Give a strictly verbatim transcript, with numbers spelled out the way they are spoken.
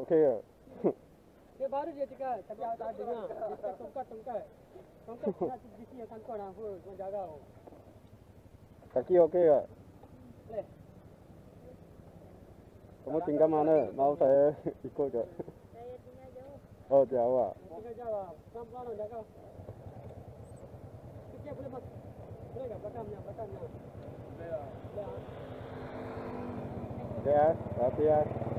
OK 了。 dia baru dia cakap, tapi awak tak dengar. Dia cakap tongkat, tongkat. Tongkat nak di sini akan kau apa, kau jaga. Kaki OK 了。 Boleh. Kamu tinggal mana? Mau saya ikut ke? Saya tinggal jauh. Oh jauh ah. Tinggal jauh. Pelan-pelan jaga. Sikit boleh mas. Boleh tak belakangnya, belakangnya. Boleh lah. Boleh ah. Oke ya, hati ya.